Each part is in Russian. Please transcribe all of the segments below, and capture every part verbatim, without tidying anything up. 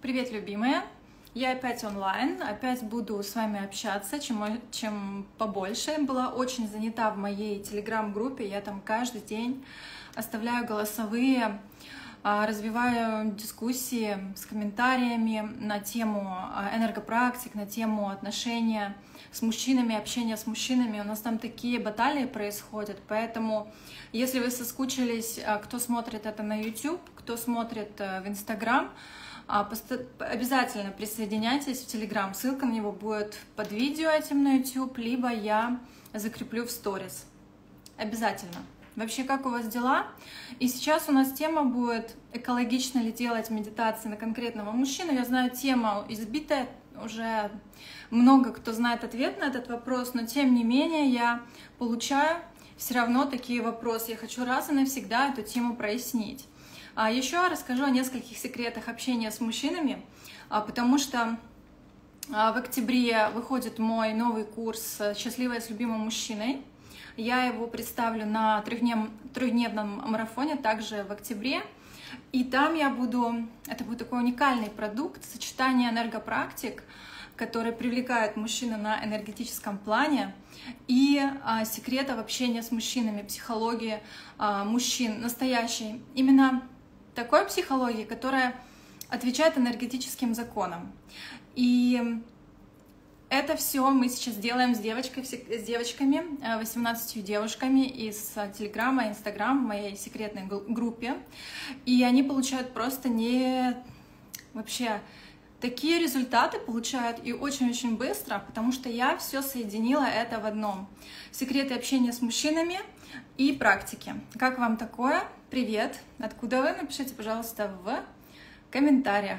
Привет, любимые! Я опять онлайн, опять буду с вами общаться, чем, чем побольше. Была очень занята в моей телеграм-группе, я там каждый день оставляю голосовые, развиваю дискуссии с комментариями на тему энергопрактик, на тему отношения с мужчинами, общения с мужчинами. У нас там такие баталии происходят, поэтому если вы соскучились, кто смотрит это на YouTube, кто смотрит в Instagram, обязательно присоединяйтесь в Telegram. Ссылка на него будет под видео этим на YouTube, либо я закреплю в сторис. Обязательно. Вообще, как у вас дела? И сейчас у нас тема будет: экологично ли делать медитации на конкретного мужчину. Я знаю, тема избитая, уже много кто знает ответ на этот вопрос, но тем не менее я получаю все равно такие вопросы. Я хочу раз и навсегда эту тему прояснить. Еще расскажу о нескольких секретах общения с мужчинами, потому что в октябре выходит мой новый курс «Счастливая с любимым мужчиной». Я его представлю на трехдневном, трехдневном марафоне, также в октябре. И там я буду, это будет такой уникальный продукт, сочетание энергопрактик, который привлекает мужчину на энергетическом плане, и а, секретов общения с мужчинами, психологии а, мужчин, настоящей. Именно такой психологии, которая отвечает энергетическим законам. И это все мы сейчас делаем с, девочкой, с девочками, восемнадцатью девушками из Телеграма, Инстаграм, в моей секретной группе. И они получают просто не... вообще такие результаты получают, и очень-очень быстро, потому что я все соединила это в одном. Секреты общения с мужчинами и практики. Как вам такое? Привет! Откуда вы? Напишите, пожалуйста, в комментариях.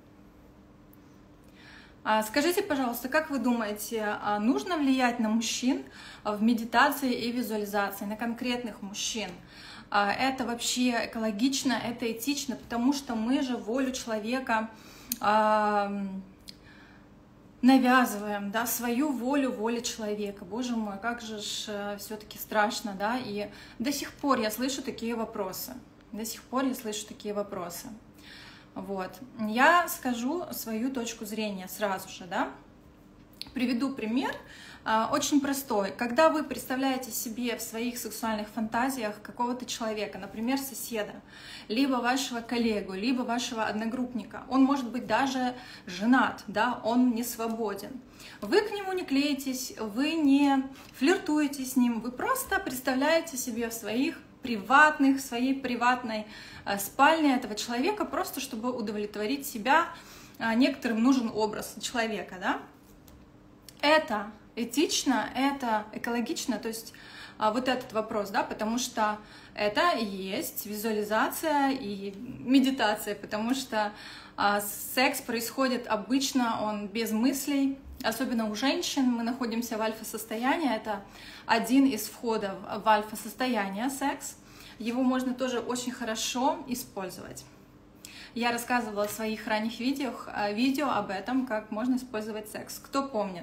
Скажите, пожалуйста, как вы думаете, нужно влиять на мужчин в медитации и визуализации, на конкретных мужчин? Это вообще экологично, это этично, потому что мы же волю человека навязываем, да, свою волю, волю человека. Боже мой, как же ж все-таки страшно, да, и до сих пор я слышу такие вопросы, до сих пор я слышу такие вопросы. Вот, я скажу свою точку зрения сразу же, да, приведу пример, очень простой. Когда вы представляете себе в своих сексуальных фантазиях какого-то человека, например, соседа, либо вашего коллегу, либо вашего одногруппника, он может быть даже женат, да, он не свободен. Вы к нему не клеитесь, вы не флиртуете с ним, вы просто представляете себе в своих приватных, в своей приватной спальне этого человека, просто чтобы удовлетворить себя. Некоторым нужен образ человека, да. Это этично, это экологично, то есть а, вот этот вопрос, да, потому что это и есть визуализация и медитация, потому что а, секс происходит обычно, он без мыслей, особенно у женщин, мы находимся в альфа-состоянии, это один из входов в альфа-состояние, секс, его можно тоже очень хорошо использовать. Я рассказывала в своих ранних видео, видео об этом, как можно использовать секс, кто помнит.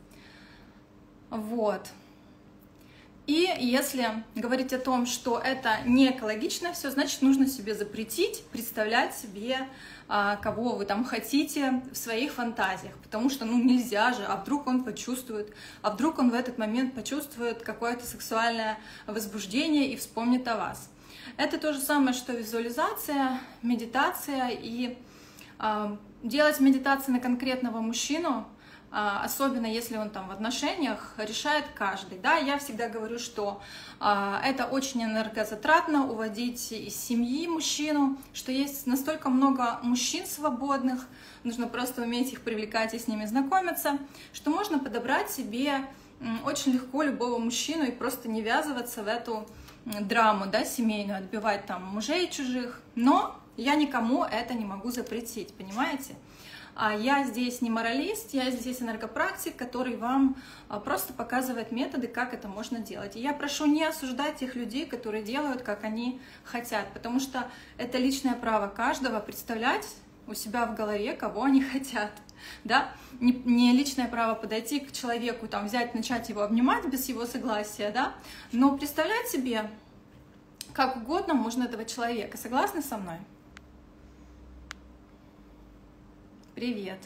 Вот. И если говорить о том, что это не экологично, все, значит, нужно себе запретить, представлять себе, кого вы там хотите в своих фантазиях, потому что, ну, нельзя же, а вдруг он почувствует, а вдруг он в этот момент почувствует какое-то сексуальное возбуждение и вспомнит о вас. Это то же самое, что визуализация, медитация, и э, делать медитации на конкретного мужчину, особенно если он там в отношениях, решает каждый. Да, я всегда говорю, что а, это очень энергозатратно уводить из семьи мужчину, что есть настолько много мужчин свободных, нужно просто уметь их привлекать и с ними знакомиться, что можно подобрать себе очень легко любого мужчину и просто не ввязываться в эту драму, да, семейную, отбивать там мужей чужих. Но я никому это не могу запретить, понимаете? Я здесь не моралист, я здесь энергопрактик, который вам просто показывает методы, как это можно делать. И я прошу не осуждать тех людей, которые делают, как они хотят, потому что это личное право каждого представлять у себя в голове, кого они хотят. Да? Не, не личное право подойти к человеку, там, взять, начать его обнимать без его согласия, да? Но представлять себе как угодно можно этого человека. Согласны со мной? привет!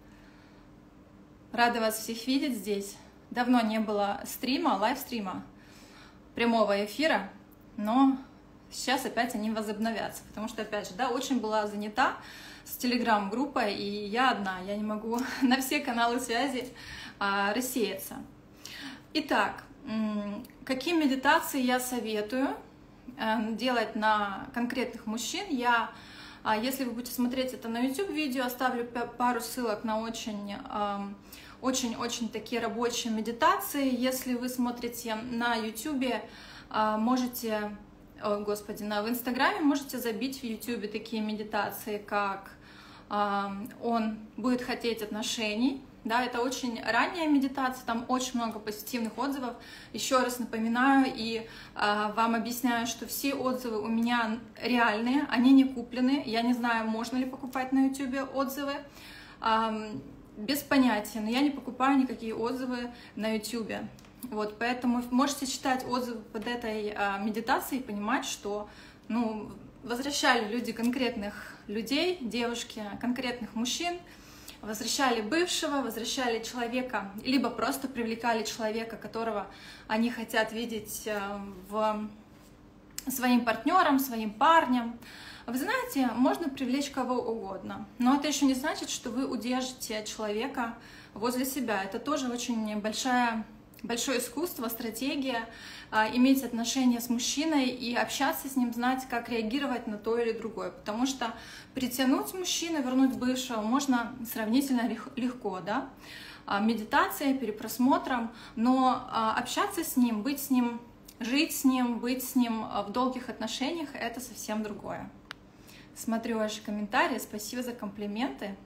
Рада вас всех видеть здесь. Давно не было стрима, лайвстрима, прямого эфира, но сейчас опять они возобновятся, потому что, опять же, да, очень была занята с телеграм-группой, и я одна, я не могу на все каналы связи а, рассеяться. Итак, какие медитации я советую делать на конкретных мужчин? Я, если вы будете смотреть это на YouTube-видео, оставлю пару ссылок на очень, очень-очень такие рабочие медитации. Если вы смотрите на YouTube, можете, о, господи, на, в Инстаграме можете забить в YouTube такие медитации, как «Он будет хотеть отношений». Да, это очень ранняя медитация, там очень много позитивных отзывов. Еще раз напоминаю и э, вам объясняю, что все отзывы у меня реальные, они не куплены. Я не знаю, можно ли покупать на YouTube отзывы, э, без понятия, но я не покупаю никакие отзывы на YouTube. Вот, поэтому можете читать отзывы под этой э, медитацией и понимать, что ну, возвращали люди конкретных людей, девушки, конкретных мужчин, возвращали бывшего, возвращали человека, либо просто привлекали человека, которого они хотят видеть в своим партнером, своим парнем. Вы знаете, можно привлечь кого угодно, но это еще не значит, что вы удержите человека возле себя. Это тоже очень большая, большое искусство, стратегия, иметь отношения с мужчиной и общаться с ним, знать, как реагировать на то или другое. Потому что притянуть мужчину, вернуть бывшего можно сравнительно легко, да? Медитацией, перепросмотром, но общаться с ним, быть с ним, жить с ним, быть с ним в долгих отношениях — это совсем другое. Смотрю ваши комментарии, спасибо за комплименты.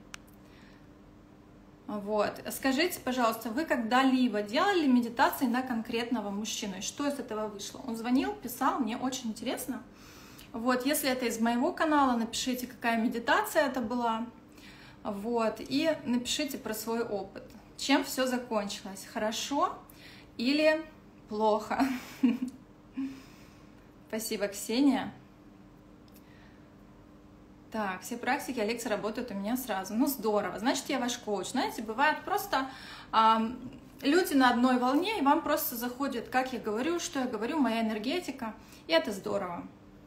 Вот. Скажите, пожалуйста, вы когда-либо делали медитации на конкретного мужчину? И что из этого вышло? Он звонил, писал, мне очень интересно. Вот, если это из моего канала, напишите, какая медитация это была. Вот, и напишите про свой опыт. Чем все закончилось? Хорошо или плохо? Спасибо, Ксения. Так, все практики, лекции работают у меня сразу. Ну, здорово. Значит, я ваш коуч. Знаете, бывает просто э, люди на одной волне, и вам просто заходит, как я говорю, что я говорю, моя энергетика, и это здорово.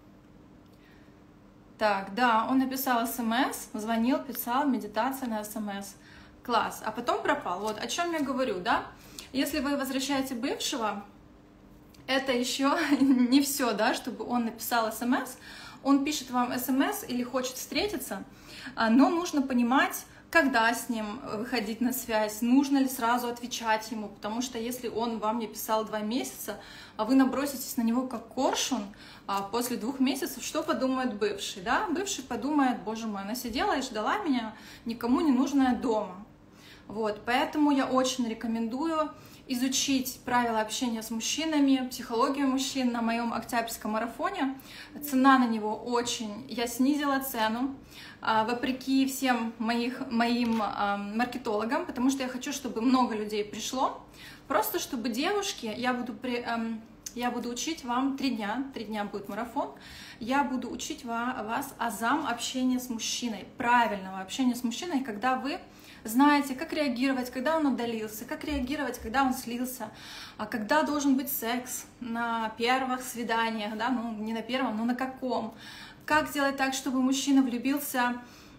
Так, да, он написал смс, звонил, писал, медитация на смс. Класс. А потом пропал. Вот о чем я говорю, да? Если вы возвращаете бывшего, это еще не все, да, чтобы он написал смс. Он пишет вам смс или хочет встретиться, но нужно понимать, когда с ним выходить на связь, нужно ли сразу отвечать ему, потому что если он вам не писал два месяца, а вы наброситесь на него как коршун после двух месяцев, что подумает бывший, да? Бывший подумает: боже мой, она сидела и ждала меня, никому не нужная дома. Вот, поэтому я очень рекомендую изучить правила общения с мужчинами, психологию мужчин на моем октябрьском марафоне. Цена на него очень... Я снизила цену, вопреки всем моих, моим маркетологам, потому что я хочу, чтобы много людей пришло. Просто чтобы девушки... Я буду, при, я буду учить вам три дня, три дня будет марафон. Я буду учить вас азам общения с мужчиной, правильного общения с мужчиной, когда вы знаете, как реагировать, когда он удалился, как реагировать, когда он слился, а когда должен быть секс на первых свиданиях, да, ну не на первом, но на каком, как сделать так, чтобы мужчина влюбился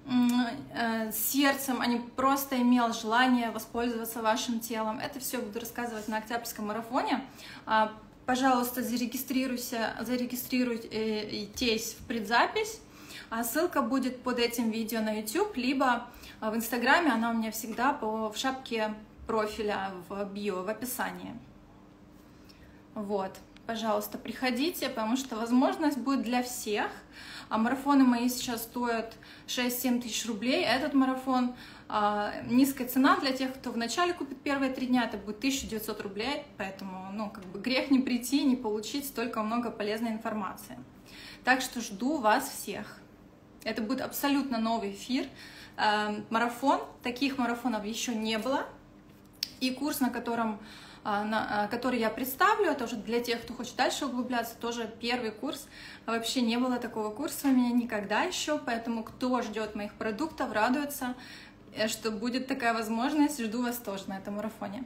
э, сердцем, а не просто имел желание воспользоваться вашим телом. Это все буду рассказывать на октябрьском марафоне. Пожалуйста, зарегистрируйся, зарегистрируйтесь в предзапись. Ссылка будет под этим видео на YouTube, либо в Инстаграме, она у меня всегда по, в шапке профиля, в био, в описании. Вот, пожалуйста, приходите, потому что возможность будет для всех. А марафоны мои сейчас стоят шесть-семь тысяч рублей. Этот марафон а, низкая цена для тех, кто вначале купит первые три дня, это будет тысяча девятьсот рублей, поэтому, ну, как бы грех не прийти, не получить столько много полезной информации. Так что жду вас всех. Это будет абсолютно новый эфир, э, марафон. Таких марафонов еще не было. И курс, на котором, э, на, э, который я представлю, это уже для тех, кто хочет дальше углубляться, тоже первый курс. Вообще не было такого курса у меня никогда еще, поэтому кто ждет моих продуктов, радуется. что будет такая возможность. Жду вас тоже на этом марафоне.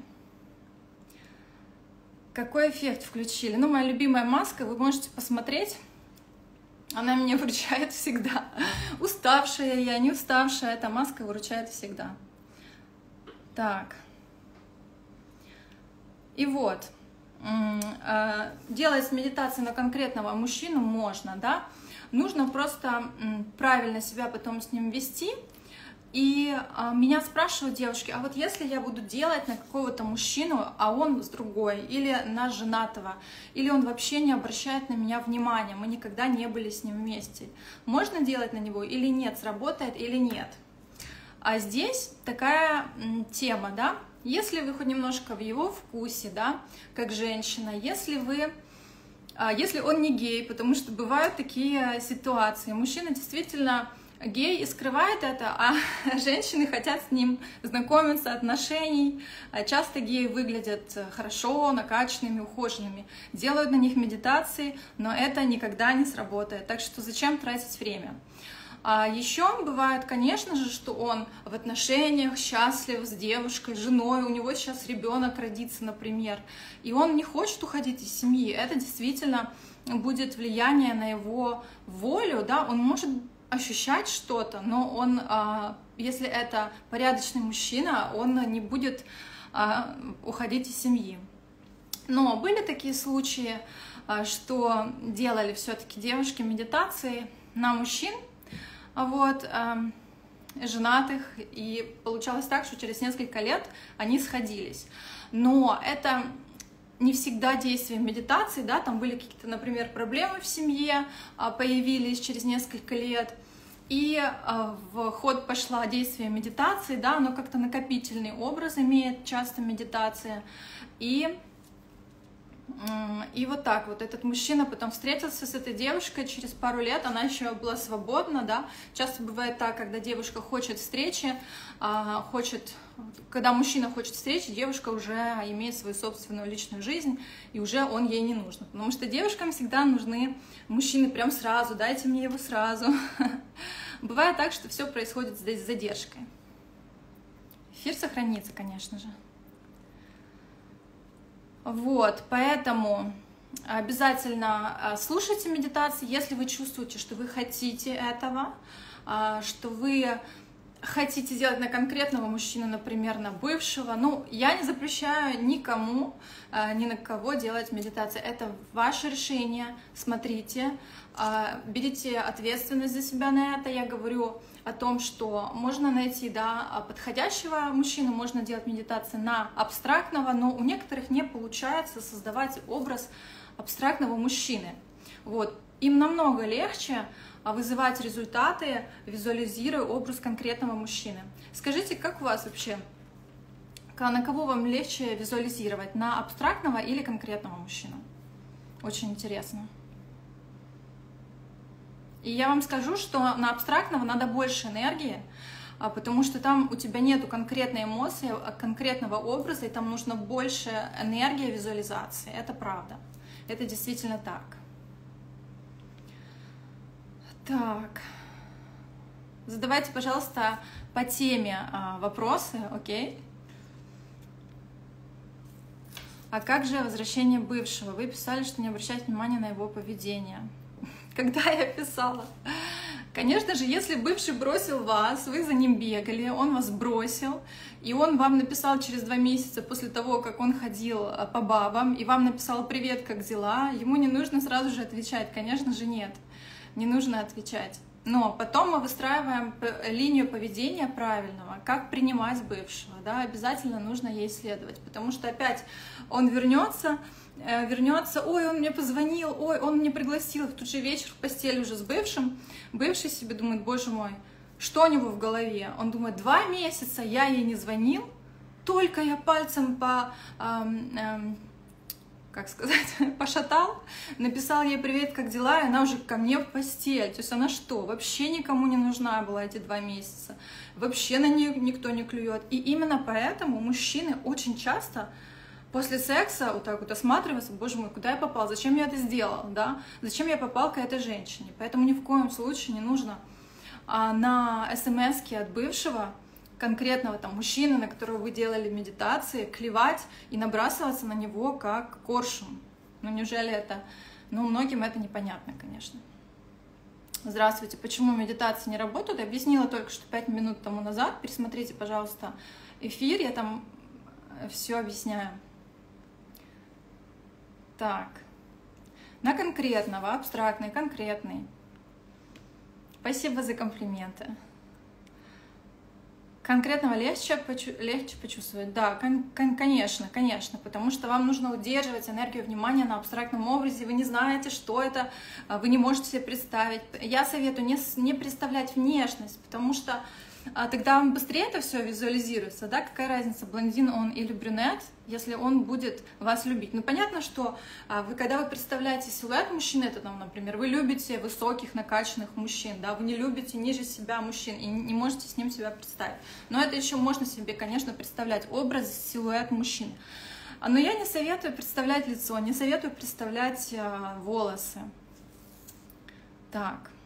Какой эффект включили? Ну, моя любимая маска, вы можете посмотреть. Она меня выручает всегда. Уставшая я, не уставшая, эта маска выручает всегда. Так. И вот. Делать медитацию на конкретного мужчину можно, да? Нужно просто правильно себя потом с ним вести. И а, меня спрашивают девушки, а вот если я буду делать на какого-то мужчину, а он с другой, или на женатого, или он вообще не обращает на меня внимания, мы никогда не были с ним вместе, можно делать на него или нет, сработает или нет? А здесь такая м, тема, да, если вы хоть немножко в его вкусе, да, как женщина, если вы... Если он не гей, потому что бывают такие ситуации, мужчина действительно гей и скрывает это, а женщины хотят с ним знакомиться, отношений. Часто геи выглядят хорошо, накачанными, ухоженными, делают на них медитации, но это никогда не сработает. Так что зачем тратить время? А еще бывает, конечно же, что он в отношениях счастлив с девушкой, с женой, у него сейчас ребенок родится, например, и он не хочет уходить из семьи. Это действительно будет влияние на его волю, да, он может ощущать что-то, но он, если это порядочный мужчина, он не будет уходить из семьи. Но были такие случаи, что делали все-таки девушки медитации на мужчин, вот, женатых, и получалось так, что через несколько лет они сходились. Но это не всегда действие медитации, да, там были какие-то, например, проблемы в семье, появились через несколько лет, и в ход пошла действие медитации, да, оно как-то накопительный образ имеет часто медитация, и, и вот так вот этот мужчина потом встретился с этой девушкой через пару лет, она еще была свободна, да, часто бывает так, когда девушка хочет встречи, хочет... Когда мужчина хочет встречи, девушка уже имеет свою собственную личную жизнь, и уже он ей не нужен. Потому что девушкам всегда нужны мужчины прям сразу, дайте мне его сразу. Бывает так, что все происходит здесь с задержкой. Эфир сохранится, конечно же. Вот, поэтому обязательно слушайте медитации, если вы чувствуете, что вы хотите этого, что вы... хотите сделать на конкретного мужчину, например, на бывшего, ну, я не запрещаю никому, ни на кого делать медитацию. Это ваше решение, смотрите, берите ответственность за себя на это. Я говорю о том, что можно найти, да, подходящего мужчину, можно делать медитацию на абстрактного, но у некоторых не получается создавать образ абстрактного мужчины. Вот. Им намного легче вызывать результаты, визуализируя образ конкретного мужчины. Скажите, как у вас вообще, на кого вам легче визуализировать, на абстрактного или конкретного мужчину? Очень интересно. И я вам скажу, что на абстрактного надо больше энергии, потому что там у тебя нету конкретной эмоции, конкретного образа, и там нужно больше энергии визуализации. Это правда. Это действительно так. Так, задавайте, пожалуйста, по теме а, вопросы, окей? А как же возвращение бывшего? Вы писали, что не обращайте внимания на его поведение. Когда я писала? Конечно же, если бывший бросил вас, вы за ним бегали, он вас бросил, и он вам написал через два месяца после того, как он ходил по бабам, и вам написал «Привет, как дела?», ему не нужно сразу же отвечать, конечно же, нет. Не нужно отвечать. Но потом мы выстраиваем линию поведения правильного, как принимать бывшего. Да? Обязательно нужно ей следовать, потому что опять он вернется, вернется, ой, он мне позвонил, ой, он мне пригласил, в тот же вечер в постель уже с бывшим. Бывший себе думает, боже мой, что у него в голове? Он думает, два месяца я ей не звонил, только я пальцем по... Эм, эм, как сказать, пошатал, написал ей «Привет, как дела?», и она уже ко мне в постель. То есть она что, вообще никому не нужна была эти два месяца, вообще на нее никто не клюет. И именно поэтому мужчины очень часто после секса вот так вот осматриваются, боже мой, куда я попал, зачем я это сделал, да, зачем я попал к этой женщине. Поэтому ни в коем случае не нужно а, на смс-ки от бывшего конкретного там мужчины, на которого вы делали медитации, клевать и набрасываться на него как коршун. Ну неужели это... Ну, многим это непонятно, конечно. Здравствуйте. Почему медитации не работают? Объяснила только что пять минут тому назад. Пересмотрите, пожалуйста, эфир. Я там все объясняю. Так. На конкретного, абстрактный, конкретный. Спасибо за комплименты. Конкретного легче, почу легче почувствовать? Да, кон кон конечно, конечно, потому что вам нужно удерживать энергию внимания на абстрактном образе, вы не знаете, что это, вы не можете себе представить. Я советую не, не представлять внешность, потому что а, тогда вам быстрее это все визуализируется, да, какая разница, блондин он или брюнет, если он будет вас любить. Ну, понятно, что а, вы, когда вы представляете силуэт мужчины, это, там, например, вы любите высоких, накачанных мужчин, да, вы не любите ниже себя мужчин и не можете с ним себя представить. Но это еще можно себе, конечно, представлять образ, силуэт мужчины. Но я не советую представлять лицо, не советую представлять а, волосы. Так.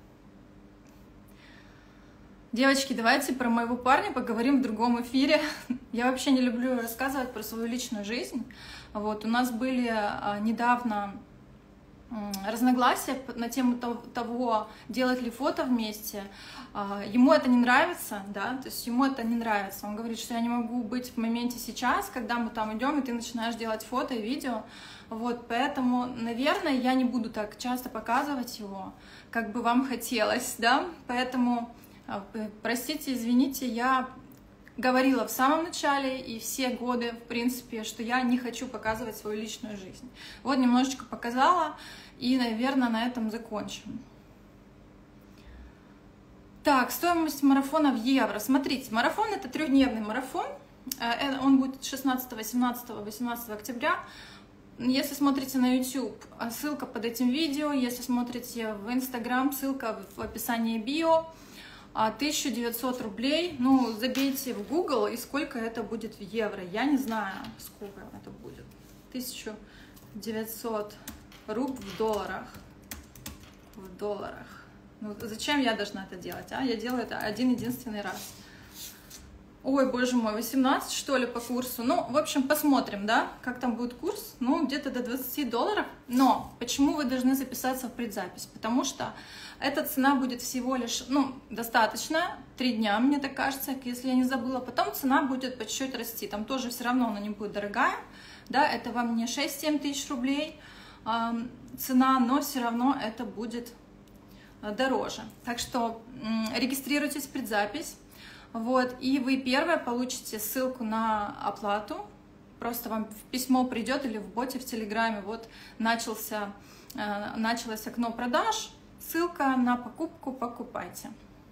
Девочки, давайте про моего парня поговорим в другом эфире. Я вообще не люблю рассказывать про свою личную жизнь. Вот, у нас были а, недавно м, разногласия на тему того, делать ли фото вместе. А, ему это не нравится, да, то есть ему это не нравится. Он говорит, что я не могу быть в моменте сейчас, когда мы там идем, и ты начинаешь делать фото и видео. Вот, поэтому, наверное, я не буду так часто показывать его, как бы вам хотелось, да, поэтому... Простите, извините, я говорила в самом начале и все годы, в принципе, что я не хочу показывать свою личную жизнь. Вот немножечко показала, и, наверное, на этом закончим. Так, стоимость марафона в евро. Смотрите, марафон — это трехдневный марафон. Он будет шестнадцатого, семнадцатого, восемнадцатого октября. Если смотрите на YouTube, ссылка под этим видео. Если смотрите в Instagram, ссылка в описании био. тысяча девятьсот рублей, ну, забейте в Google, и сколько это будет в евро. Я не знаю, сколько это будет. тысяча девятьсот рублей в долларах. В долларах. Ну, зачем я должна это делать, а? Я делаю это один-единственный раз. Ой, боже мой, восемнадцать, что ли, по курсу? Ну, в общем, посмотрим, да, как там будет курс. Ну, где-то до двадцати долларов. Но почему вы должны записаться в предзапись? Потому что эта цена будет всего лишь, ну, достаточно, три дня, мне так кажется, если я не забыла. Потом цена будет по чуть-чуть расти, там тоже все равно она не будет дорогая, да, это вам не шесть-семь тысяч рублей э, цена, но все равно это будет дороже. Так что э, регистрируйтесь в предзапись, вот, и вы первое получите ссылку на оплату, просто вам в письмо придет или в боте в Телеграме, вот, начался, э, началось окно продаж, ссылка на покупку, покупайте.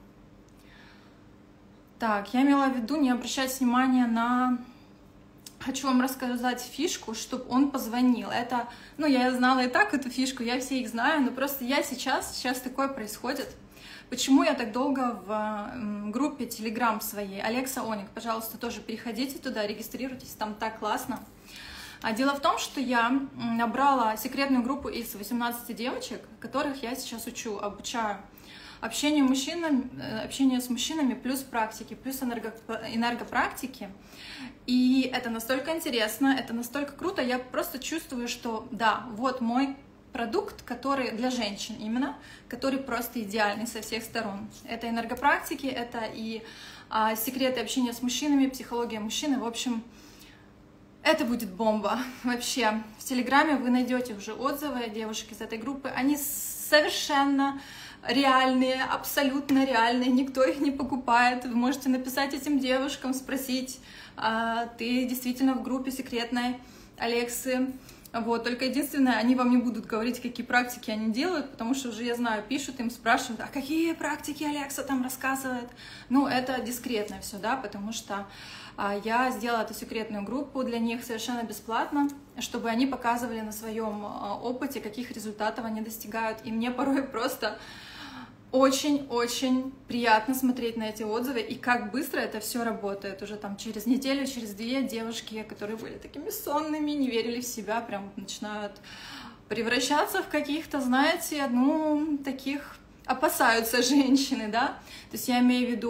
Так, я имела в виду не обращать внимания на... Хочу вам рассказать фишку, чтобы он позвонил. Это, ну, я знала и так эту фишку, я все их знаю, но просто я сейчас, сейчас такое происходит. Почему я так долго в группе Telegram своей? Алекса Оник, пожалуйста, тоже переходите туда, регистрируйтесь, там так классно. А дело в том, что я набрала секретную группу из восемнадцати девочек, которых я сейчас учу, обучаю общению, мужчинам, общению с мужчинами, плюс практики, плюс энерго, энергопрактики. И это настолько интересно, это настолько круто, я просто чувствую, что да, вот мой продукт, который для женщин именно, который просто идеальный со всех сторон. Это энергопрактики, это и а, секреты общения с мужчинами, психология мужчины, в общем... Это будет бомба. Вообще, в Телеграме вы найдете уже отзывы девушек из этой группы. Они совершенно реальные, абсолютно реальные. Никто их не покупает. Вы можете написать этим девушкам, спросить, а, ты действительно в группе секретной Алексы. Вот. Только единственное, они вам не будут говорить, какие практики они делают, потому что уже, я знаю, пишут им, спрашивают, а какие практики Алекса там рассказывает. Ну, это дискретно все, да, потому что я сделала эту секретную группу для них совершенно бесплатно, чтобы они показывали на своем опыте, каких результатов они достигают. И мне порой просто очень-очень приятно смотреть на эти отзывы и как быстро это все работает. Уже там через неделю, через две девушки, которые были такими сонными, не верили в себя, прям начинают превращаться в каких-то, знаете, ну, таких опасаются женщины, да. То есть я имею в виду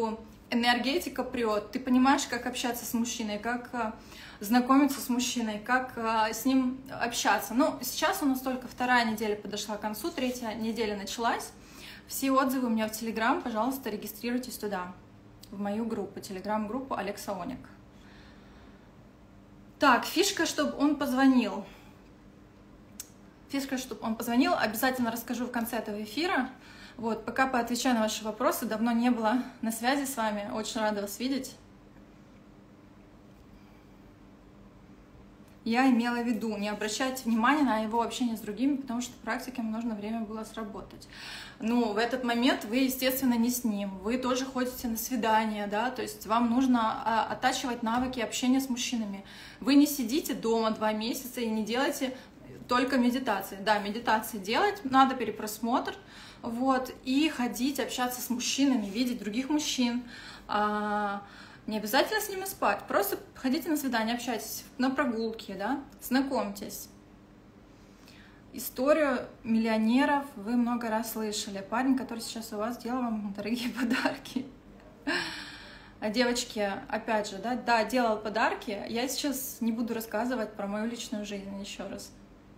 энергетика прет, ты понимаешь, как общаться с мужчиной, как знакомиться с мужчиной, как с ним общаться. Ну, сейчас у нас только вторая неделя подошла к концу, третья неделя началась. Все отзывы у меня в Телеграм, пожалуйста, регистрируйтесь туда, в мою группу, Телеграм-группу Алекса Оник. Так, фишка, чтобы он позвонил. Фишка, чтобы он позвонил, обязательно расскажу в конце этого эфира. Вот, пока поотвечаю на ваши вопросы, давно не была на связи с вами, очень рада вас видеть. Я имела в виду, не обращайте внимания на его общение с другими, потому что практикам нужно время было сработать. Ну, в этот момент вы, естественно, не с ним, вы тоже ходите на свидания, да, то есть вам нужно а, оттачивать навыки общения с мужчинами. Вы не сидите дома два месяца и не делаете только медитации. Да, медитации делать, надо перепросмотр, вот, и ходить, общаться с мужчинами, видеть других мужчин. А, не обязательно с ними спать, просто ходите на свидание, общайтесь, на прогулки, да, знакомьтесь. Историю миллионеров вы много раз слышали. Парень, который сейчас у вас, делал вам дорогие подарки. А девочки, опять же, да, да, делал подарки. Я сейчас не буду рассказывать про мою личную жизнь еще раз.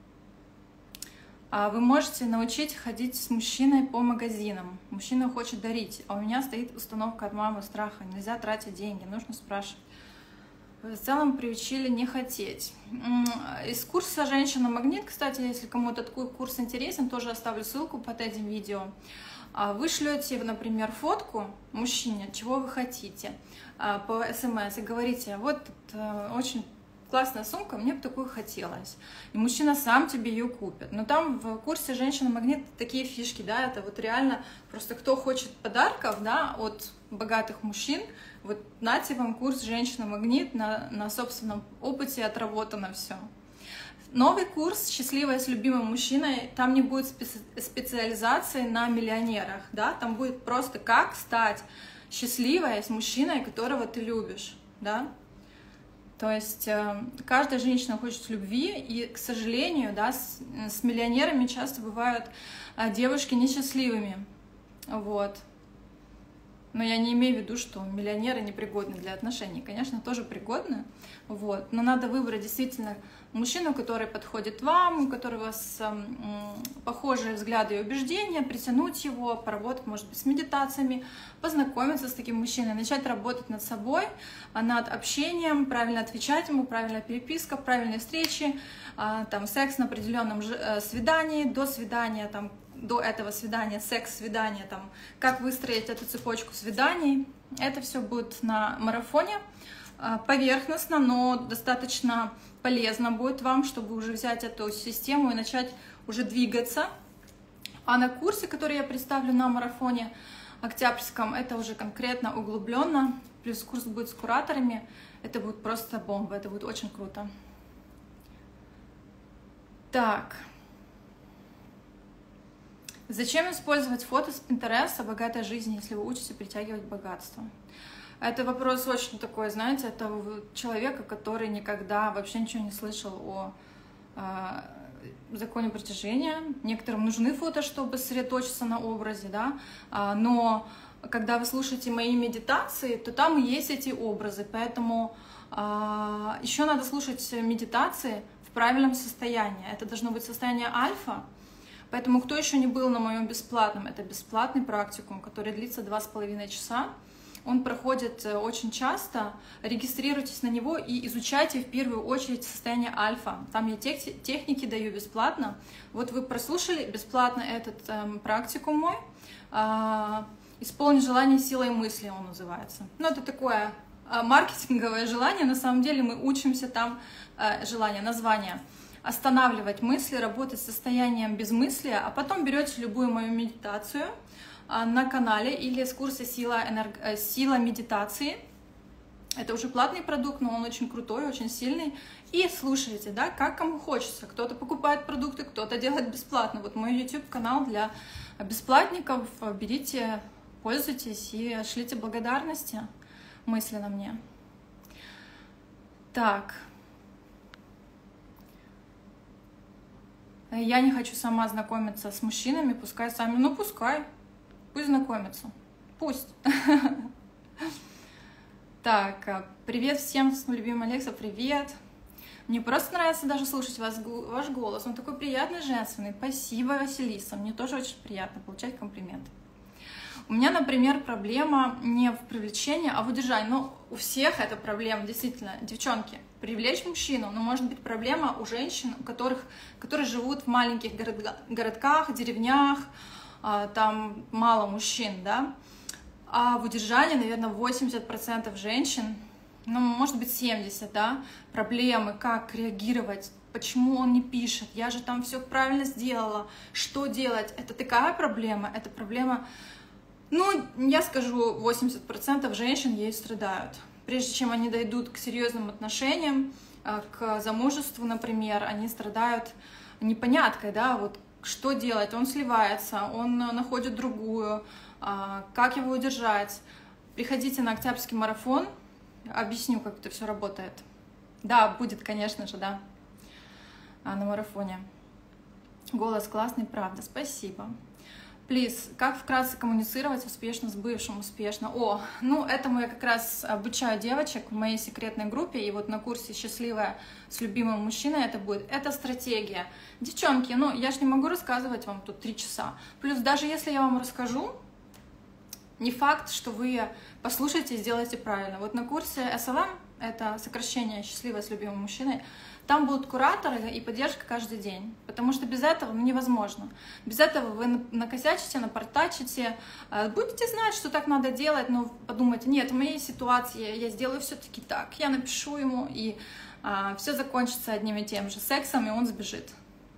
А вы можете научить ходить с мужчиной по магазинам. Мужчина хочет дарить, а у меня стоит установка от мамы страха. Нельзя тратить деньги, нужно спрашивать. В целом приучили не хотеть. Из курса «Женщина-магнит», кстати, если кому-то такой курс интересен, тоже оставлю ссылку под этим видео. Вы шлете, например, фотку мужчине, чего вы хотите, по смс и говорите: вот очень классная сумка, мне бы такую хотелось. И мужчина сам тебе ее купит. Но там в курсе «Женщина-магнит» такие фишки, да, это вот реально просто кто хочет подарков, да, от богатых мужчин, вот нате вам курс «Женщина-магнит», на, на собственном опыте отработано все. Новый курс «Счастливая с любимым мужчиной», там не будет специ специализации на миллионерах, да, там будет просто как стать счастливой с мужчиной, которого ты любишь, да. То есть э, каждая женщина хочет любви, и, к сожалению, да, с, с миллионерами часто бывают э, девушки несчастливыми, вот. Но я не имею в виду, что миллионеры непригодны для отношений. Конечно, тоже пригодны, вот. Но надо выбрать действительно мужчину, который подходит вам, у которого у вас э, похожие взгляды и убеждения, притянуть его, поработать, может быть, с медитациями, познакомиться с таким мужчиной, начать работать над собой, над общением, правильно отвечать ему, правильная переписка, правильные встречи, э, там, секс на определенном э, свидании, до свидания, там, до этого свидания, секс-свидания, там, как выстроить эту цепочку свиданий. Это все будет на марафоне, поверхностно, но достаточно полезно будет вам, чтобы уже взять эту систему и начать уже двигаться. А на курсе, который я представлю на марафоне октябрьском, это уже конкретно углубленно, плюс курс будет с кураторами, это будет просто бомба, это будет очень круто. Так. Зачем использовать фото с Pinterest о богатой жизни, если вы учите притягивать богатство? Это вопрос очень такой, знаете, это человека, который никогда вообще ничего не слышал о э, законе притяжения. Некоторым нужны фото, чтобы сосредоточиться на образе, да, а, но когда вы слушаете мои медитации, то там и есть эти образы, поэтому э, еще надо слушать медитации в правильном состоянии. Это должно быть состояние альфа. Поэтому, кто еще не был на моем бесплатном, это бесплатный практикум, который длится два с половиной часа. Он проходит очень часто. Регистрируйтесь на него и изучайте в первую очередь состояние альфа. Там я техники даю бесплатно. Вот вы прослушали бесплатно этот эм, практикум мой. Э, «Исполни желание силой мысли» он называется. Ну, это такое э, маркетинговое желание. На самом деле мы учимся там э, желание, название. Останавливать мысли, работать с состоянием безмыслия, а потом берете любую мою медитацию на канале или с курса «Сила, энерг... Сила медитации». Это уже платный продукт, но он очень крутой, очень сильный. И слушаете, да, как кому хочется. Кто-то покупает продукты, кто-то делает бесплатно. Вот мой YouTube-канал для бесплатников. Берите, пользуйтесь и шлите благодарности мысленно мне. Так. Я не хочу сама знакомиться с мужчинами, пускай сами, ну пускай, пусть знакомятся, пусть. Так, привет всем, любимый Алекса, привет. Мне просто нравится даже слушать вас, ваш голос, он такой приятный, женственный. Спасибо, Василиса, мне тоже очень приятно получать комплименты. У меня, например, проблема не в привлечении, а в удержании. Ну, у всех это проблема, действительно. Девчонки, привлечь мужчину, но может быть проблема у женщин, у которых, которые живут в маленьких город, городках, деревнях, там мало мужчин, да. А в удержании, наверное, восемьдесят процентов женщин, ну, может быть, семьдесят, да, проблемы, как реагировать, почему он не пишет, я же там все правильно сделала, что делать, это такая проблема, это проблема, ну, я скажу, восемьдесят процентов женщин ей страдают. Прежде чем они дойдут к серьезным отношениям, к замужеству, например, они страдают непоняткой, да, вот что делать, он сливается, он находит другую, как его удержать. Приходите на Октябрьский марафон, объясню, как это все работает. Да, будет, конечно же, да, на марафоне. Голос классный, правда, спасибо. Плиз, как вкратце коммуницировать успешно с бывшим, успешно? О, ну этому я как раз обучаю девочек в моей секретной группе, и вот на курсе «Счастливая с любимым мужчиной» это будет. Это стратегия. Девчонки, ну я же не могу рассказывать вам тут три часа. Плюс даже если я вам расскажу, не факт, что вы послушаете и сделаете правильно. Вот на курсе эс эл эм, это сокращение «Счастливая с любимым мужчиной», там будут кураторы и поддержка каждый день, потому что без этого ну, невозможно. Без этого вы накосячите, напортачите, будете знать, что так надо делать, но подумайте, нет, в моей ситуации я сделаю все-таки так, я напишу ему, и а, все закончится одним и тем же сексом, и он сбежит.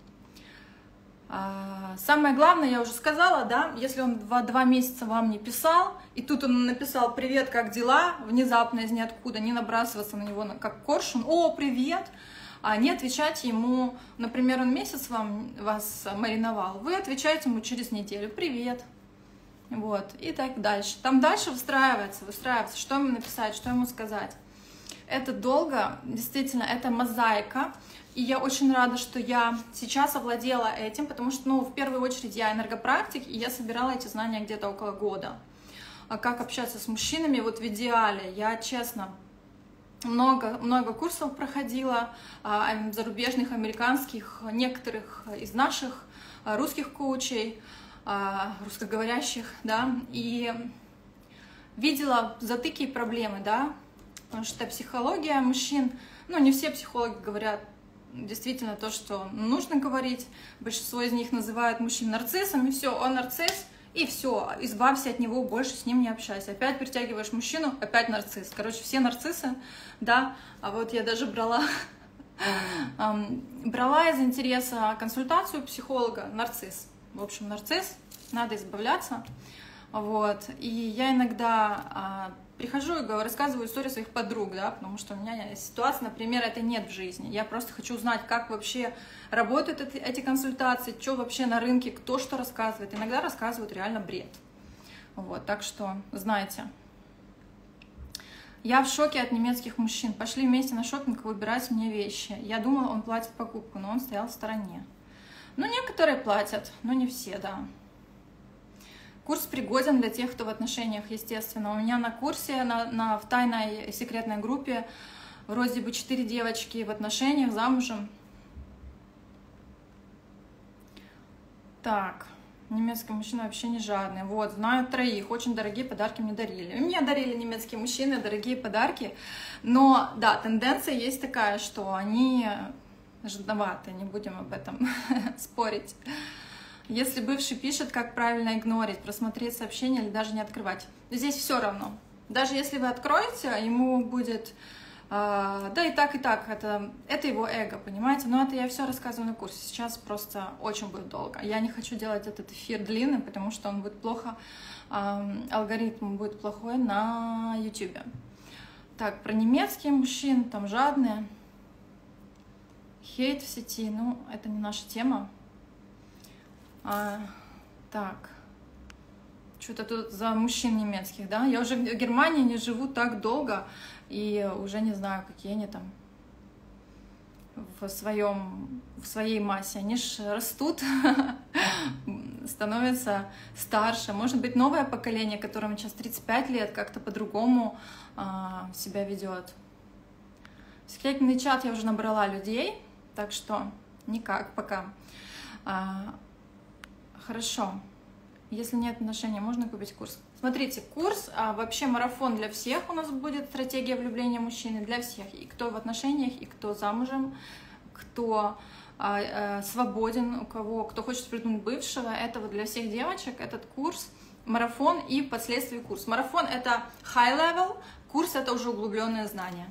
А, самое главное, я уже сказала, да, если он два, два месяца вам не писал, и тут он написал «Привет, как дела?» внезапно из ниоткуда, не набрасываться на него как коршун «О, привет!» А не отвечать ему, например, он месяц вам, вас мариновал, вы отвечаете ему через неделю «Привет», вот, и так дальше. Там дальше выстраивается, выстраивается, что ему написать, что ему сказать. Это долго, действительно, это мозаика, и я очень рада, что я сейчас овладела этим, потому что, ну, в первую очередь я энергопрактик, и я собирала эти знания где-то около года. А как общаться с мужчинами, вот в идеале, я честно... Много, много курсов проходила, зарубежных, американских, некоторых из наших русских коучей, русскоговорящих, да, и видела затыки и проблемы, да, потому что психология мужчин, ну, не все психологи говорят действительно то, что нужно говорить, большинство из них называют мужчин нарциссом, и все, он нарцисс, и все, избавься от него, больше с ним не общайся. Опять притягиваешь мужчину, опять нарцисс. Короче, все нарциссы, да. А вот я даже брала, брала из интереса консультацию психолога, нарцисс. В общем, нарцисс, надо избавляться. Вот. И я иногда а, прихожу и говорю, рассказываю историю своих подруг, да, потому что у меня ситуация, например, это нет в жизни. Я просто хочу узнать, как вообще работают эти, эти консультации, что вообще на рынке, кто что рассказывает. Иногда рассказывают реально бред. Вот, так что знайте. Я в шоке от немецких мужчин. Пошли вместе на шопинг выбирать мне вещи. Я думала, он платит покупку, но он стоял в стороне. Ну, некоторые платят, но не все, да. Курс пригоден для тех, кто в отношениях, естественно. У меня на курсе, на, на, в тайной секретной группе вроде бы четыре девочки в отношениях, замужем. Так, немецкие мужчины вообще не жадные. Вот, знаю троих, очень дорогие подарки мне дарили. Мне дарили немецкие мужчины дорогие подарки, но, да, тенденция есть такая, что они жадноваты, не будем об этом спорить. Если бывший пишет, как правильно игнорить, просмотреть сообщение или даже не открывать. Здесь все равно. Даже если вы откроете, ему будет... Э, да и так, и так. Это, это его эго, понимаете? Но это я все рассказываю на курсе. Сейчас просто очень будет долго. Я не хочу делать этот эфир длинным, потому что он будет плохо... Э, алгоритм будет плохой на YouTube. Так, про немецкие мужчин, там жадные. Хейт в сети, ну, это не наша тема. А, так, что-то тут за мужчин немецких, да? Я уже в Германии не живу так долго, и уже не знаю, какие они там. в, своем, в своей массе, они же растут, становятся старше. Может быть, новое поколение, которому сейчас тридцать пять лет, как-то по-другому а, себя ведет. В секретный чат я уже набрала людей, так что никак пока. А, хорошо. Если нет отношений, можно купить курс. Смотрите, курс, а вообще марафон для всех у нас будет, стратегия влюбления мужчины, для всех. И кто в отношениях, и кто замужем, кто а, а, свободен, у кого, кто хочет вернуть бывшего. Это вот для всех девочек этот курс, марафон и последствия курс. Марафон — это high level, курс — это уже углубленное знание.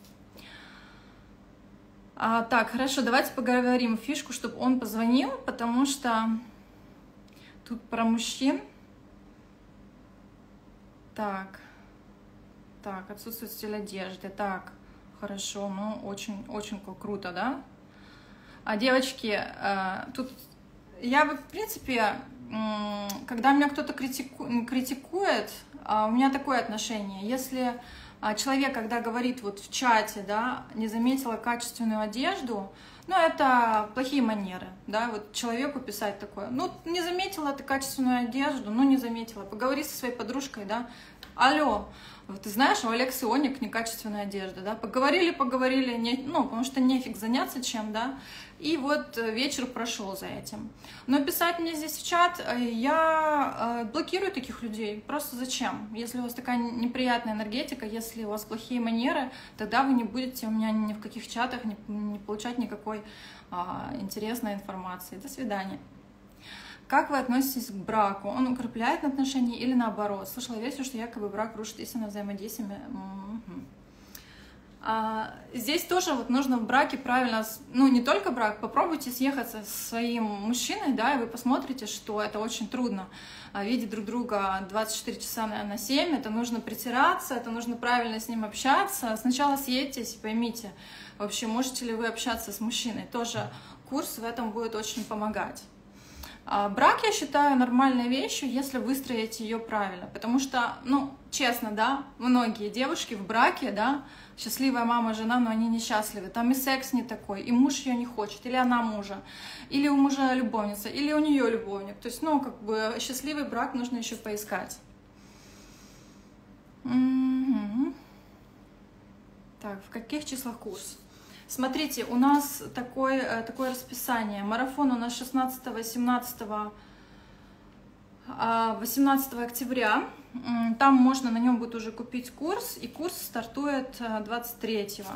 А, так, хорошо, давайте поговорим фишку, чтобы он позвонил, потому что тут про мужчин. Так, так, отсутствует стиль одежды. Так, хорошо, ну, очень, очень круто, да? А девочки, э, тут я, в принципе, э, когда меня кто-то критику, критикует, э, у меня такое отношение. Если э, человек, когда говорит вот в чате, да, не заметила качественную одежду, ну, это плохие манеры, да, вот человеку писать такое. Ну, не заметила ты качественную одежду, ну, не заметила. Поговори со своей подружкой, да. Алло, ты знаешь, у Алексы Оник некачественная одежда, да. Поговорили, поговорили, не, ну, потому что нефиг заняться чем, да. И вот вечер прошел за этим. Но писать мне здесь в чат, я блокирую таких людей. Просто зачем? Если у вас такая неприятная энергетика, если у вас плохие манеры, тогда вы не будете у меня ни в каких чатах не, не получать никакой а, интересной информации. До свидания. Как вы относитесь к браку? Он укрепляет отношения или наоборот? Слышала версию, что якобы брак рушит истинное взаимодействие. Угу. А, здесь тоже вот нужно в браке правильно, ну не только брак, попробуйте съехаться со своим мужчиной, да, и вы посмотрите, что это очень трудно. А, видеть друг друга двадцать четыре часа на семь, это нужно притираться, это нужно правильно с ним общаться. Сначала съедьтесь и поймите, вообще можете ли вы общаться с мужчиной. Тоже курс в этом будет очень помогать. А брак, я считаю, нормальной вещью, если выстроить ее правильно, потому что, ну, честно, да, многие девушки в браке, да, счастливая мама, жена, но они несчастливы, там и секс не такой, и муж ее не хочет, или она мужа, или у мужа любовница, или у нее любовник, то есть, ну, как бы счастливый брак нужно еще поискать. Mm-hmm. Так, в каких числах курс? Смотрите, у нас такое, такое расписание. Марафон у нас шестнадцатого-семнадцатого октября. Там можно, на нем будет уже купить курс. И курс стартует двадцать третьего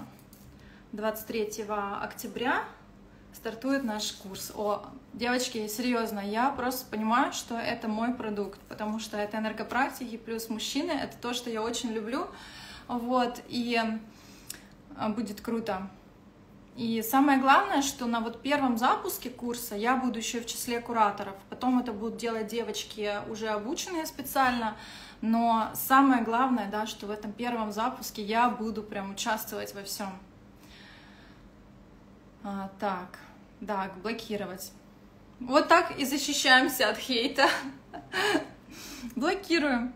октября. Стартует наш курс. О, девочки, серьезно, я просто понимаю, что это мой продукт, потому что это энергопрактики плюс мужчины. Это то, что я очень люблю. Вот, и будет круто. И самое главное, что на вот первом запуске курса я буду еще в числе кураторов. Потом это будут делать девочки, уже обученные специально. Но самое главное, да, что в этом первом запуске я буду прям участвовать во всем. А, так, да, блокировать. Вот так и защищаемся от хейта. Блокируем.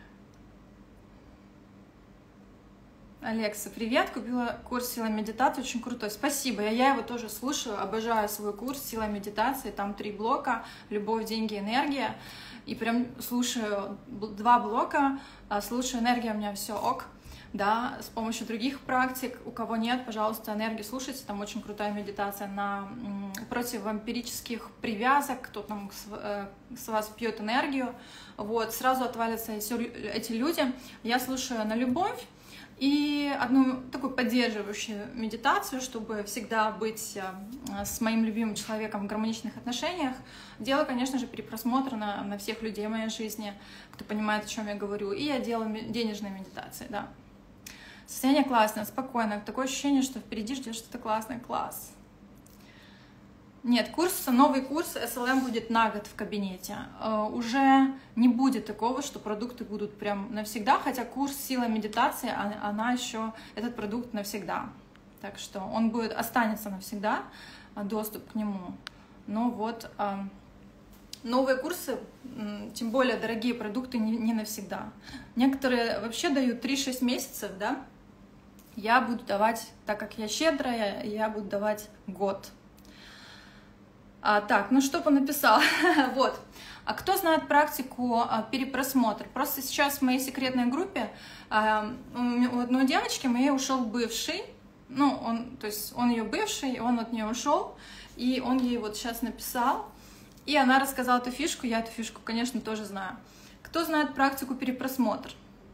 Алекса, привет, купила курс «Сила медитации», очень крутой, спасибо, я, я его тоже слушаю, обожаю свой курс «Сила медитации», там три блока, любовь, деньги, энергия, и прям слушаю два блока, слушаю энергия, у меня все ок, да, с помощью других практик, у кого нет, пожалуйста, энергию слушайте, там очень крутая медитация на против вампирических привязок, кто там с, с вас пьет энергию, вот, сразу отвалятся эти, эти люди, я слушаю на любовь, и одну такую поддерживающую медитацию, чтобы всегда быть с моим любимым человеком в гармоничных отношениях. Делаю, конечно же, перепросмотр на, на всех людей в моей жизни, кто понимает, о чем я говорю. И я делаю денежные медитации, да. Состояние классное, спокойное. Такое ощущение, что впереди ждет что-то классное. Класс. Нет, курс, новый курс эс эл эм будет на год в кабинете. Uh, уже не будет такого, что продукты будут прям навсегда, хотя курс «Сила медитации», она, она еще, этот продукт навсегда. Так что он будет, останется навсегда, доступ к нему. Но вот uh, новые курсы, тем более дорогие продукты, не, не навсегда. Некоторые вообще дают три-шесть месяцев, да? я буду давать, так как я щедрая, я буду давать год. А, так, ну что бы написал? Вот. А кто знает практику а, перепросмотр? Просто сейчас в моей секретной группе а, у одной девочки моей ушел бывший, ну, он, то есть он ее бывший, он от нее ушел, и он ей вот сейчас написал, и она рассказала эту фишку, я эту фишку, конечно, тоже знаю. Кто знает практику перепросмотр?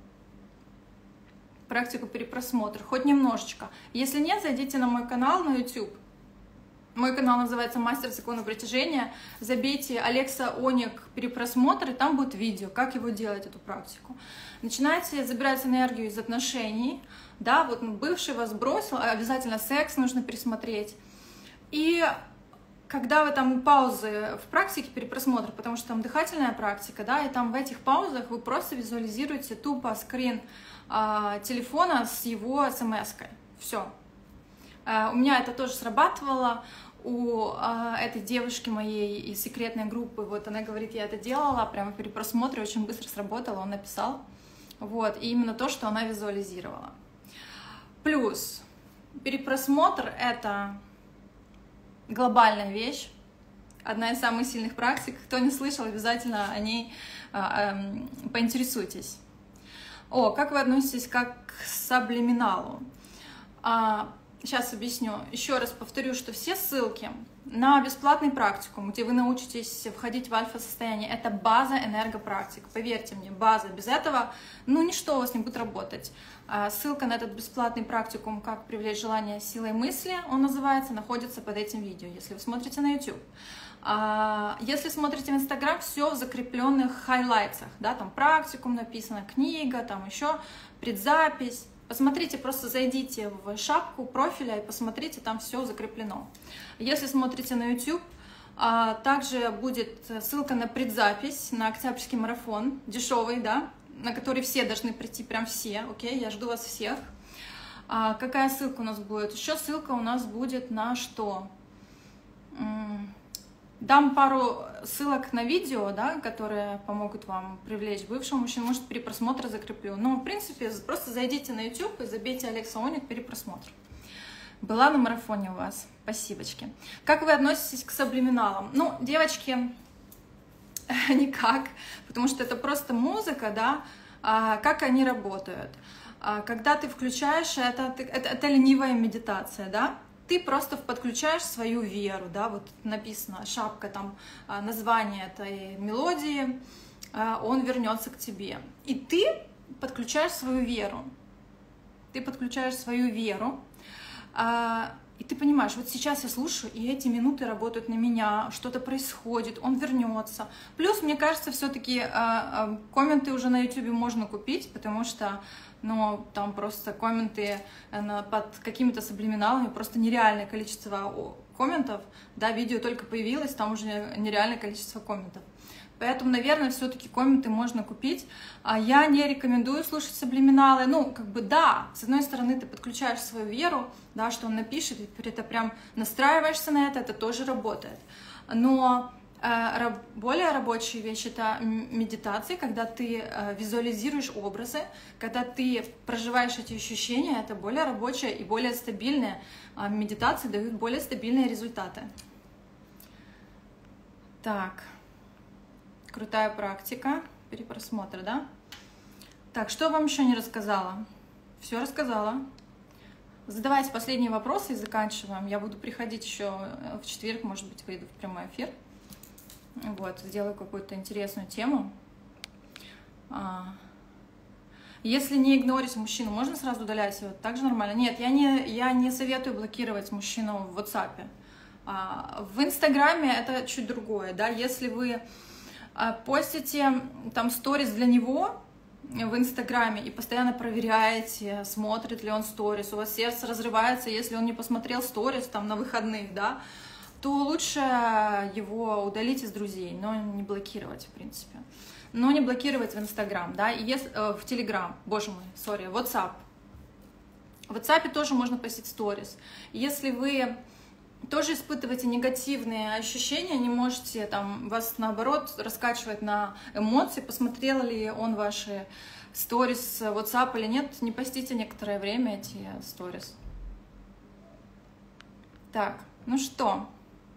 Практику перепросмотр, хоть немножечко. Если нет, зайдите на мой канал на YouTube. Мой канал называется «Мастер закона притяжения». Забейте Алекса Оник перепросмотр, и там будет видео, как его делать, эту практику. Начинайте забирать энергию из отношений. Да, вот бывший вас бросил, обязательно секс нужно пересмотреть. И когда вы там паузы в практике перепросмотра, потому что там дыхательная практика, да, и там в этих паузах вы просто визуализируете тупо скрин а, телефона с его смс-кой. Все. А, у меня это тоже срабатывало. У а, этой девушки моей из секретной группы, вот она говорит, я это делала, прямо при просмотре очень быстро сработало, он написал. Вот, и именно то, что она визуализировала. Плюс, перепросмотр — это глобальная вещь, одна из самых сильных практик. Кто не слышал, обязательно о ней а, а, поинтересуйтесь. О, как вы относитесь как к саблиминалу? А, Сейчас объясню. Еще раз повторю, что все ссылки на бесплатный практикум, где вы научитесь входить в альфа-состояние, это база энергопрактик. Поверьте мне, база. Без этого, ну, ничто у вас не будет работать. Ссылка на этот бесплатный практикум «Как привлечь желание силой мысли», он называется, находится под этим видео, если вы смотрите на YouTube. Если смотрите в Instagram, все в закрепленных хайлайтсах, да, там практикум написано, книга, там еще предзапись. Посмотрите, просто зайдите в шапку профиля и посмотрите, там все закреплено. Если смотрите на YouTube, также будет ссылка на предзапись, на октябрьский марафон, дешевый, да, на который все должны прийти, прям все, окей, я жду вас всех. Какая ссылка у нас будет? Еще ссылка у нас будет на что? Дам пару ссылок на видео, да, которые помогут вам привлечь бывшего мужчину. Может, перепросмотр закреплю. Но, в принципе, просто зайдите на YouTube и забейте Алекса Оник перепросмотр. Была на марафоне у вас. Спасибочки. Как вы относитесь к саблиминалам? Ну, девочки, никак, потому что это просто музыка, да. А как они работают? А когда ты включаешь, это, это, это ленивая медитация, да. Ты просто подключаешь свою веру, да, вот написано, шапка, там, название этой мелодии, он вернется к тебе. И ты подключаешь свою веру, ты подключаешь свою веру, и ты понимаешь, вот сейчас я слушаю, и эти минуты работают на меня, что-то происходит, он вернется. Плюс, мне кажется, все-таки комменты уже на YouTube можно купить, потому что но там просто комменты под какими-то саблиминалами, просто нереальное количество комментов, да, видео только появилось, там уже нереальное количество комментов. Поэтому, наверное, все-таки комменты можно купить. А я не рекомендую слушать саблиминалы. Ну, как бы да, с одной стороны, ты подключаешь свою веру, да, что он напишет, и ты прям настраиваешься на это, это тоже работает. Но более рабочая вещь — это медитация, когда ты визуализируешь образы, когда ты проживаешь эти ощущения, это более рабочая и более стабильная. Медитации дают более стабильные результаты. Так, крутая практика, перепросмотр, да? Так, что вам еще не рассказала? Все рассказала. Задавайте последние вопросы и заканчиваем. Я буду приходить еще в четверг, может быть, выйду в прямой эфир. Вот, сделаю какую-то интересную тему. Если не игнорить мужчину, можно сразу удалять его? Так же нормально? Нет, я не, я не советую блокировать мужчину в WhatsApp. В Инстаграме это чуть другое, да, если вы постите там сторис для него в Инстаграме и постоянно проверяете, смотрит ли он сторис, у вас сердце разрывается, если он не посмотрел сторис там на выходных, да, то лучше его удалить из друзей, но не блокировать, в принципе. Но не блокировать в Инстаграм, да, и если, э, в Телеграм, боже мой, сори, WhatsApp. В WhatsApp тоже можно постить сторис. Если вы тоже испытываете негативные ощущения, не можете, там, вас наоборот раскачивать на эмоции, посмотрел ли он ваши сторис WhatsApp или нет, не постите некоторое время эти сторис. Так, ну что,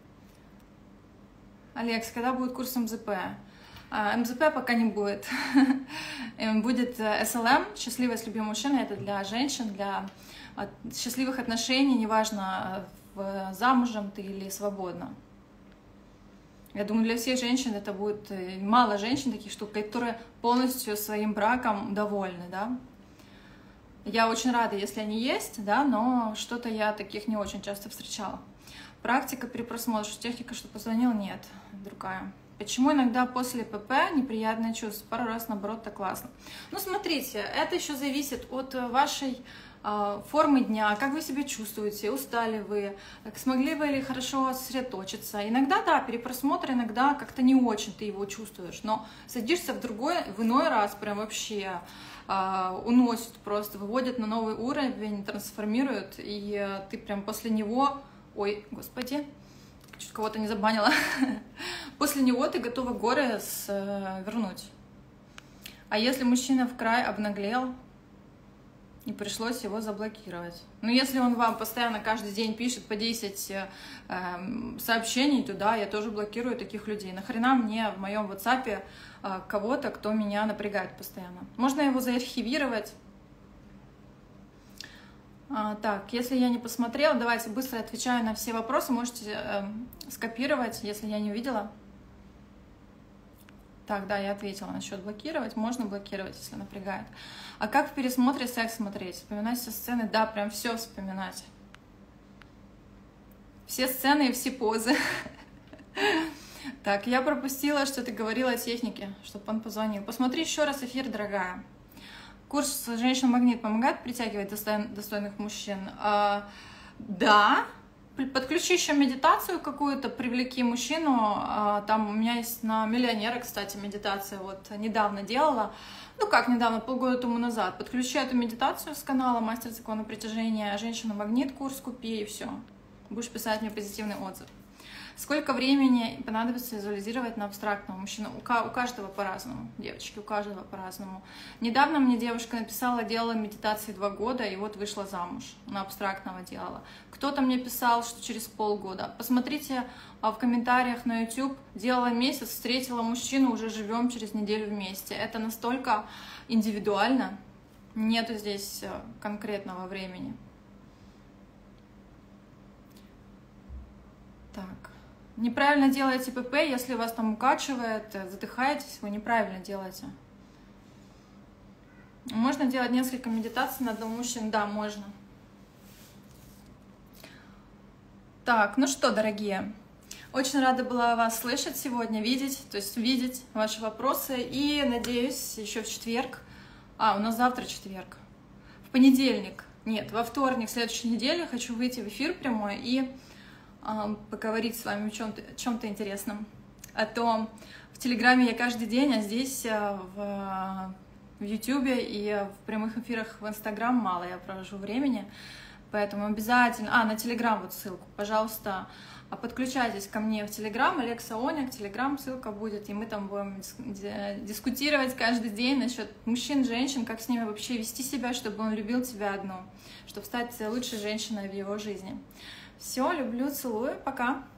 Алекс, когда будет курс эм зэ пэ? эм зэ пэ пока не будет. Будет эс эл эм, счастливая с любимым мужчиной, это для женщин, для счастливых отношений, неважно, замужем ты или свободна. Я думаю, для всех женщин это будет мало женщин таких, что, которые полностью своим браком довольны, да. Я очень рада, если они есть, да, но что-то я таких не очень часто встречала. Практика перепросмотра, техника, что позвонил, нет, другая. Почему иногда после ПП неприятное чувство? Пару раз, наоборот, так классно. Ну, смотрите, это еще зависит от вашей э, формы дня, как вы себя чувствуете, устали вы, смогли вы ли хорошо сосредоточиться. Иногда, да, перепросмотр, иногда как-то не очень ты его чувствуешь, но садишься в другой, в иной раз прям вообще э, уносит просто, выводит на новый уровень, трансформирует, и э, ты прям после него, ой, господи, чуть кого-то не забанила. После него ты готова горы с, э, вернуть. А если мужчина в край обнаглел, и пришлось его заблокировать? Ну, если он вам постоянно каждый день пишет по десять э, э, сообщений, то да, я тоже блокирую таких людей. Нахрена мне в моем WhatsApp э, кого-то, кто меня напрягает постоянно? Можно его заархивировать. А, так, если я не посмотрела, давайте быстро отвечаю на все вопросы. Можете э, скопировать, если я не увидела. Так, да, я ответила насчет блокировать. Можно блокировать, если напрягает. А как в пересмотре секс смотреть? Вспоминать все сцены? Да, прям все вспоминать. Все сцены и все позы. Так, я пропустила, что ты говорила о технике, чтобы он позвонил. Посмотри еще раз эфир, дорогая. Курс «Женщина-магнит» помогает притягивать достойных мужчин? А, да. Подключи еще медитацию какую-то, привлеки мужчину. А, там у меня есть на миллионера, кстати, медитация. Вот недавно делала. Ну как недавно, полгода тому назад. Подключи эту медитацию с канала «Мастер закона притяжения». «Женщина-магнит» курс купи и все. Будешь писать мне позитивный отзыв. Сколько времени понадобится визуализировать на абстрактного мужчину? У, у каждого по-разному, девочки, у каждого по-разному. Недавно мне девушка написала, делала медитации два года, и вот вышла замуж, на абстрактного делала. Кто-то мне писал, что через полгода. Посмотрите в комментариях на YouTube, делала месяц, встретила мужчину, уже живем через неделю вместе. Это настолько индивидуально, нету здесь конкретного времени. Так. Неправильно делаете ПП, если вас там укачивает, задыхаетесь, вы неправильно делаете. Можно делать несколько медитаций на одного мужчину? Да, можно. Так, ну что, дорогие, очень рада была вас слышать сегодня, видеть, то есть видеть ваши вопросы. И надеюсь, еще в четверг, а, у нас завтра четверг, в понедельник, нет, во вторник следующей недели хочу выйти в эфир прямой и поговорить с вами о чем-то чем-то интересном. А то в Телеграме я каждый день, а здесь в, в Ютубе и в прямых эфирах в Инстаграм мало я провожу времени. Поэтому обязательно... А, на Телеграм вот ссылку, пожалуйста, подключайтесь ко мне в Телеграм, Алекса Оняк, Телеграм, ссылка будет, и мы там будем дискутировать каждый день насчет мужчин, женщин, как с ними вообще вести себя, чтобы он любил тебя одну, чтобы стать лучшей женщиной в его жизни. Все, люблю, целую, пока.